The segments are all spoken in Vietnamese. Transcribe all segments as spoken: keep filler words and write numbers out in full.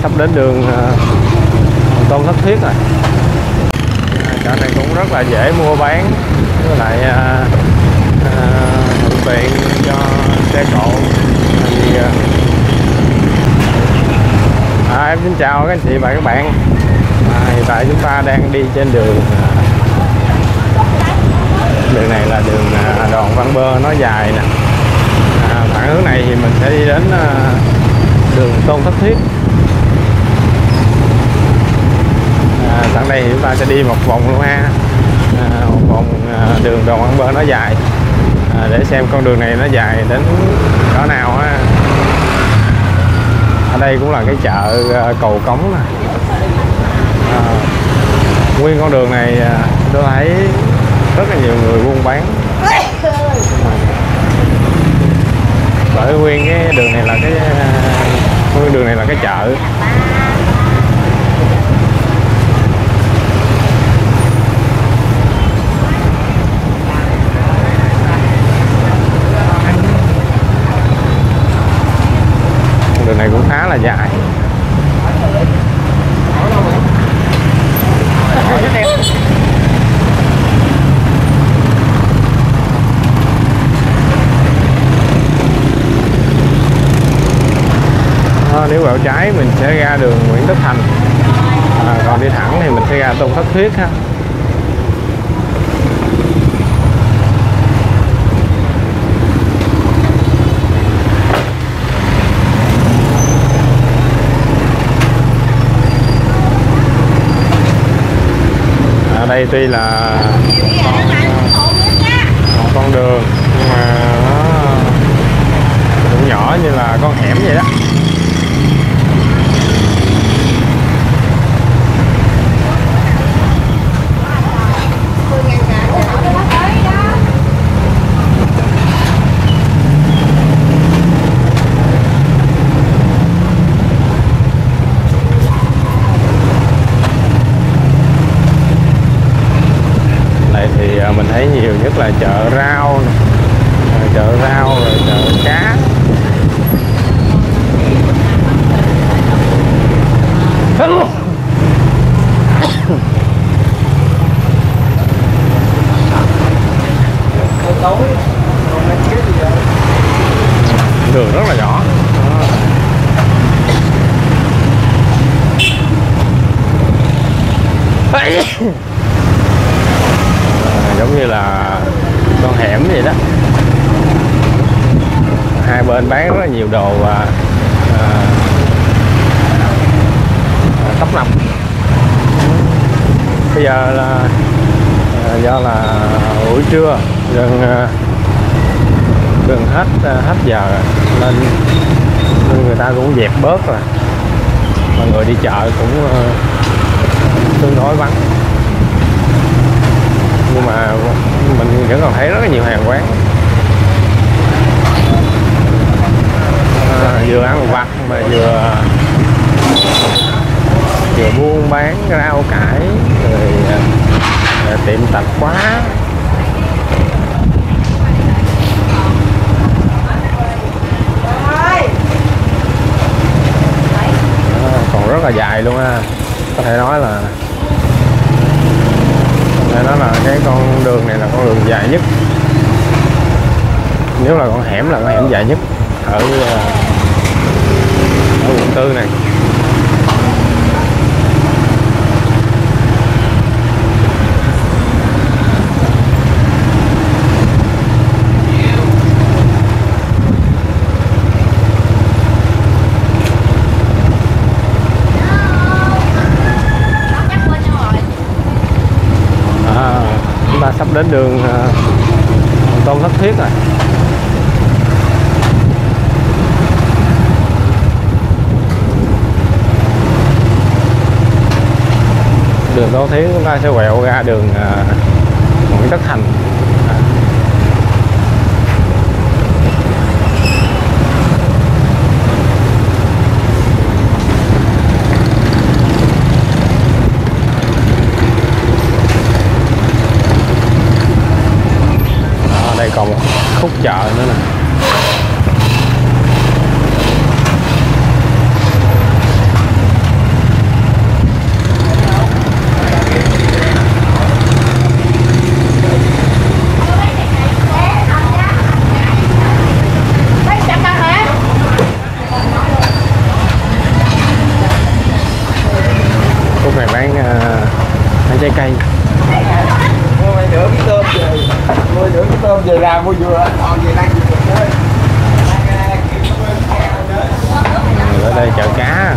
sắp đến đường Tôn Thất Thuyết rồi. Chợ này cũng rất là dễ mua bán, với lại à, à, thuận tiện cho xe cộ. Thì, à, em xin chào các anh chị và các bạn. À, hiện tại chúng ta đang đi trên đường đường này là đường Đoàn Văn Bơ, nó dài nè. À, phản hướng này thì mình sẽ đi đến à, đường Tôn Thất Thuyết. À, sẵn đây thì chúng ta sẽ đi một vòng luôn ha, à, một vòng à, đường Đoàn Văn Bơ nó dài, à, để xem con đường này nó dài đến cỡ nào ha. Ở đây cũng là cái chợ à, Cầu Cống nè. À, nguyên con đường này à, tôi thấy rất là nhiều người buôn bán, bởi nguyên cái đường này là cái nguyên đường này là cái chợ. Đường này cũng khá là dài. À, nếu quẹo trái mình sẽ ra đường Nguyễn Tất Thành, à, còn đi thẳng thì mình sẽ ra Tôn Thất Thuyết ha. Đây tuy là một, một con đường nhưng mà nó cũng nhỏ như là con hẻm vậy đó. Mình thấy nhiều nhất là chợ rau này, chợ rau rồi chợ cá. Đường rất là nhỏ. Giống như là con hẻm vậy đó. Hai bên bán rất là nhiều đồ à, à, tấp nập. Bây giờ là à, do là buổi trưa gần à, gần hết à, hết giờ nên, nên người ta cũng dẹp bớt rồi, mọi người đi chợ cũng à, tương đối vắng. Nhưng mà mình vẫn còn thấy rất là nhiều hàng quán, à, vừa ăn vặt mà vừa vừa buôn bán rau cải rồi à, tiệm tạp hóa. À, còn rất là dài luôn ha, có thể nói là nó là cái con đường này là con đường dài nhất, nếu là con hẻm là con hẻm dài nhất ở, ở quận tư này. Sắp đến đường uh, Tôn Thất Thuyết rồi. Đường Tôn Thuyết chúng ta sẽ quẹo ra đường uh, Nguyễn Tất Thành. Còn một khúc chợ nữa nè. trái cây. Mua mấy nửa cái tôm về, mua nửa cái tôm về ra mua dừa, còn về đang dừa thôi. Ở đây chợ cá.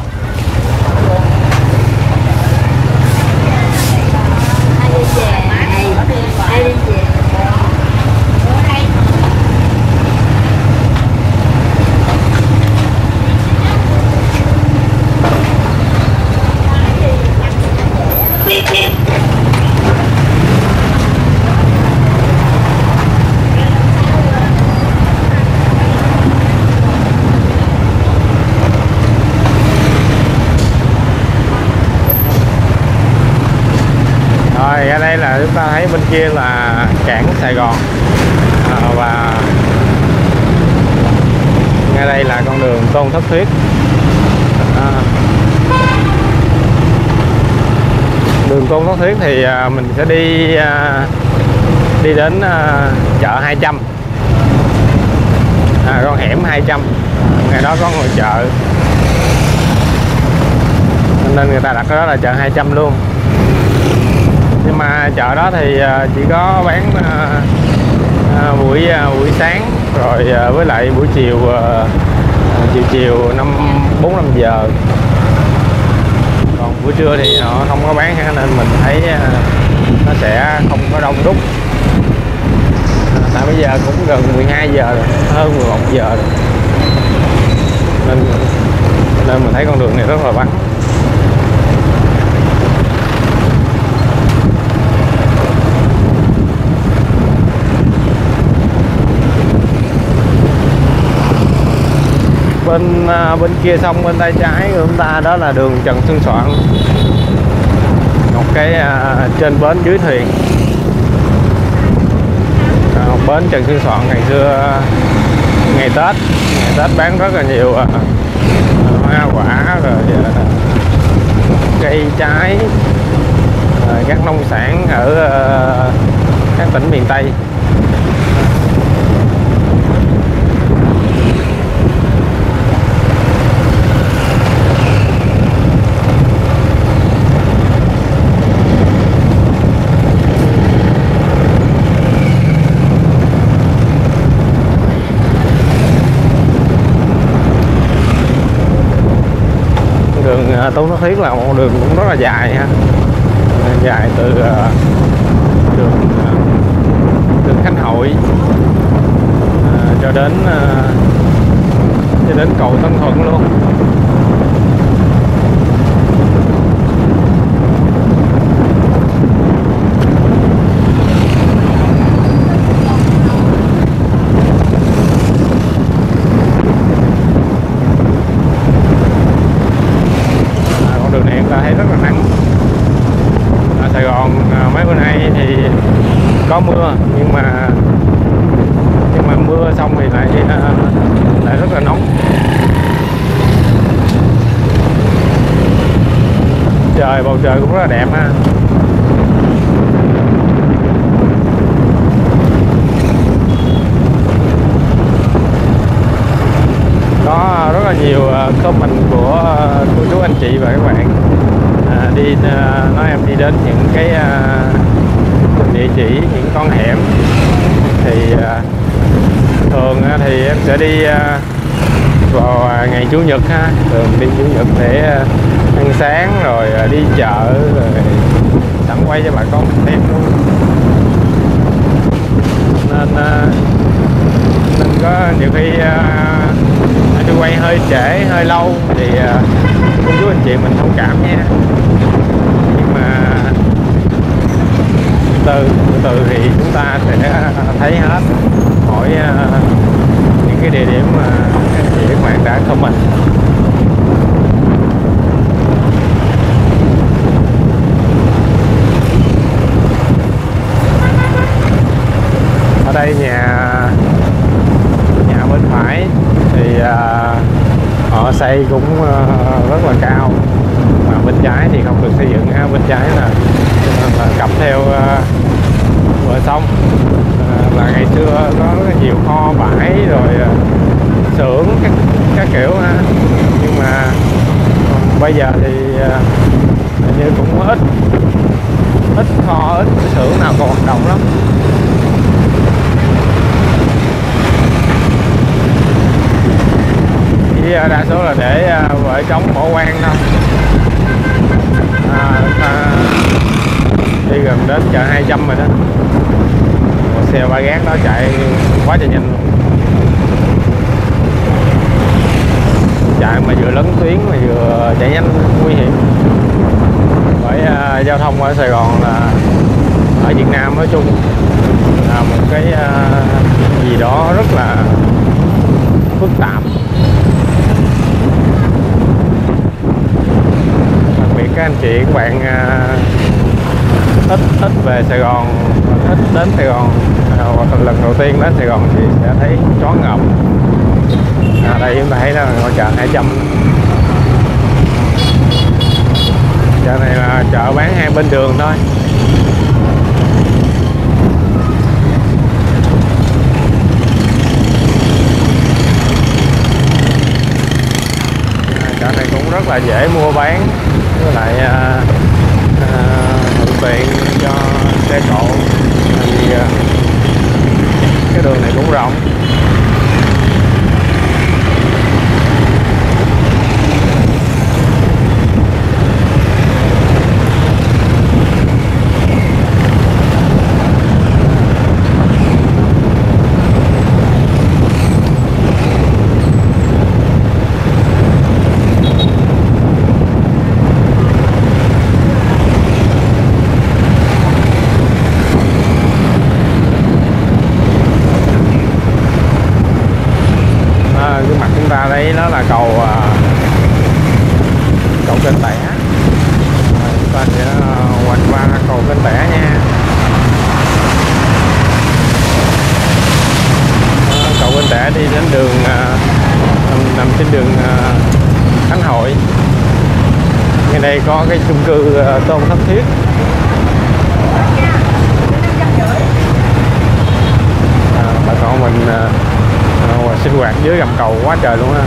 Rồi ở đây là chúng ta thấy bên kia là cảng Sài Gòn, à, và ngay đây là con đường Tôn Thất Thuyết. À, đường Tôn Thất Thuyết thì à, mình sẽ đi à, đi đến à, chợ hai trăm, à, con hẻm hai trăm, ngày đó có ngôi chợ nên người ta đặt cái đó là chợ hai trăm luôn. Nhưng mà chợ đó thì chỉ có bán à, buổi à, buổi sáng rồi à, với lại buổi chiều à, chiều chiều năm bốn năm giờ, còn buổi trưa thì họ không có bán nên mình thấy à, nó sẽ không có đông đúc. À, tại bây giờ cũng gần mười hai giờ rồi, hơn mười một giờ rồi, nên nên mình thấy con đường này rất là vắng. Bên bên kia sông bên tay trái của chúng ta đó là đường Trần Xuân Soạn, một cái à, trên bến dưới thuyền. À, một bến Trần Xuân Soạn ngày xưa ngày Tết ngày Tết bán rất là nhiều à, hoa quả rồi à, cây trái, à, các nông sản ở à, các tỉnh miền Tây. Đường Tôn Thất Thuyết là một đường cũng rất là dài ha, dài từ đường đường Khánh Hội à, cho đến à, cho đến cầu Tân Thuận luôn. Có mưa nhưng mà nhưng mà mưa xong thì lại lại rất là nóng. Trời, bầu trời cũng rất là đẹp ha. Có rất là nhiều comment của cô chú anh chị và các bạn à, đi nói em đi đến những cái địa chỉ, những con hẻm thì à, thường à, thì em sẽ đi à, vào à, ngày Chủ nhật ha, thường đi Chủ nhật để à, ăn sáng rồi à, đi chợ rồi sẵn quay cho bà con xem luôn. Nên à, nên có nhiều khi à, đi quay hơi trễ hơi lâu thì à, cô chú anh chị mình thông cảm nha. Nhưng mà từ từ thì chúng ta sẽ thấy hết mỗi uh, những cái địa điểm mà các chị các bạn đã comment. Ở đây nhà nhà bên phải thì uh, họ xây cũng uh, rất là cao, mà bên trái thì không được xây dựng ha. Bên trái là, là cặp theo uh, bờ sông, uh, là ngày xưa có rất là nhiều kho bãi rồi uh, xưởng các, các kiểu ha. Nhưng mà uh, bây giờ thì uh, như cũng ít ít kho, ít xưởng nào còn hoạt động lắm. Chỉ đa số là để vợ chồng bỏ quan thôi. À, à, đi gần đến chợ hai trăm rồi đó, một xe ba gác đó chạy quá trời nhanh luôn, chạy mà vừa lấn tuyến mà vừa chạy nhanh nguy hiểm. Bởi uh, giao thông ở Sài Gòn là ở Việt Nam nói chung là một cái uh, gì đó rất là phức tạp. Đặc biệt các anh chị các bạn uh, ít ít về Sài Gòn, ít đến Sài Gòn hoặc uh, lần đầu tiên đến Sài Gòn thì sẽ thấy choáng ngợp. À, đây chúng ta thấy đó là ngôi chợ hai trăm. Chợ này là chợ bán hai bên đường thôi. À, chợ này cũng rất là dễ mua bán, với lại à, à, thuận tiện cho xe cộ, vì à, cái đường này cũng rộng. Đây đó là cầu cầu Kênh Tẻ. Chúng ta sẽ quanh qua cầu Kênh Tẻ nha. Cầu Kênh Tẻ đi đến đường nằm, nằm trên đường Khánh Hội. Ngay đây có cái chung cư Tôn Thất Thuyết. À, bà con mình à, sinh hoạt dưới gầm cầu quá trời luôn ha.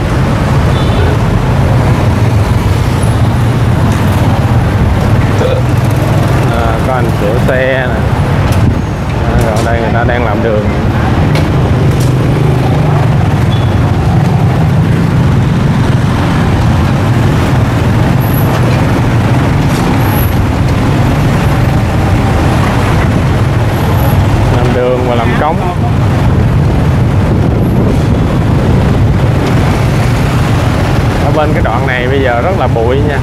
À, có anh sửa xe nè. À, rồi đây người ta đang làm đường. Làm đường và làm cống. Ở bên cái đoạn này bây giờ rất là bụi nha.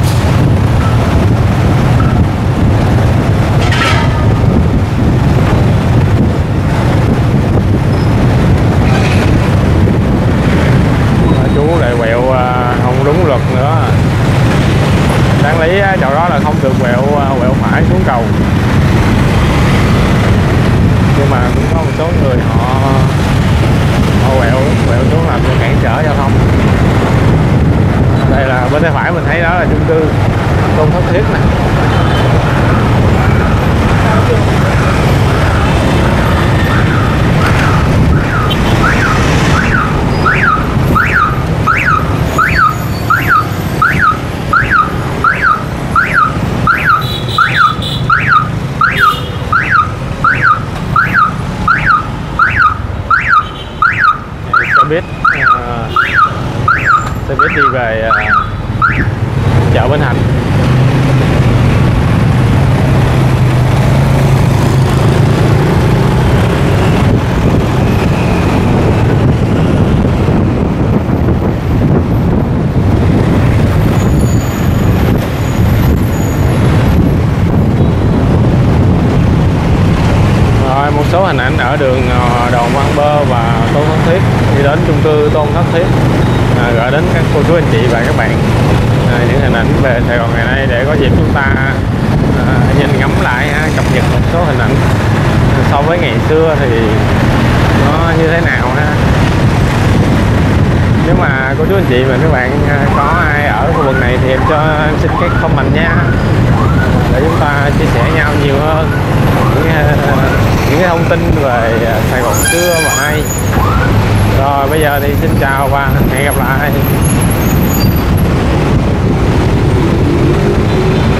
Chú lại quẹo không đúng luật nữa. Đáng lý chỗ đó là không được quẹo quẹo phải xuống cầu, nhưng mà cũng có một số người họ họ quẹo quẹo xuống làm cho cản trở giao thông. Đây là bên tay phải mình thấy đó là chung cư Tôn Thất Thuyết nè. Xe buýt uh, xe buýt đi về uh, chợ Bến Thành. Rồi một số hình ảnh ở đường Đoàn Văn Bơ và Tôn Thất Thuyết đi đến chung cư Tôn Thất Thuyết, à, gửi đến các cô chú anh chị và các bạn à, những hình ảnh về Sài Gòn ngày nay để có dịp chúng ta à, nhìn ngắm lại ha, cập nhật một số hình ảnh so với ngày xưa thì nó như thế nào ha. Nếu mà cô chú anh chị và các bạn có ai ở khu vực này thì em cho em xin cái comment nha, để chúng ta chia sẻ nhau nhiều hơn những, những cái thông tin về Sài Gòn xưa và hay. Rồi bây giờ thì xin chào và hẹn gặp lại.